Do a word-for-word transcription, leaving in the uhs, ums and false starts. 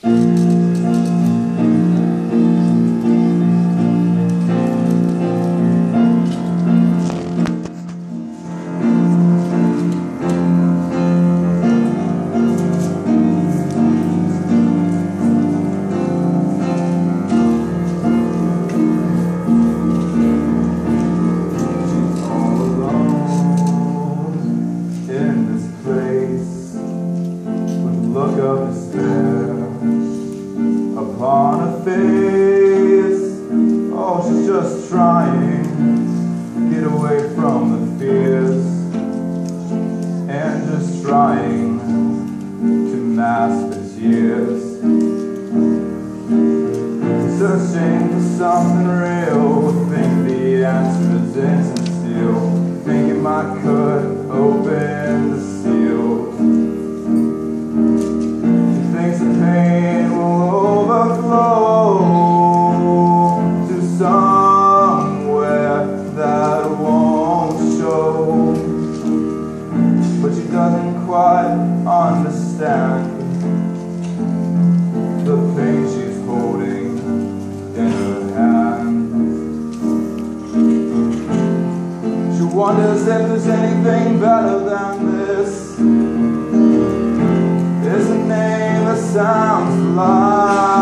Look of despair upon her face. Oh, she's just trying to get away from the fears, and just trying to mask the tears, searching for something real. Think the answer is instant steel. Think it might cut open the seal. Pain will overflow to somewhere that won't show, but she doesn't quite understand the pain she's holding in her hand. She wonders if there's anything better than this. There's a name that sounds like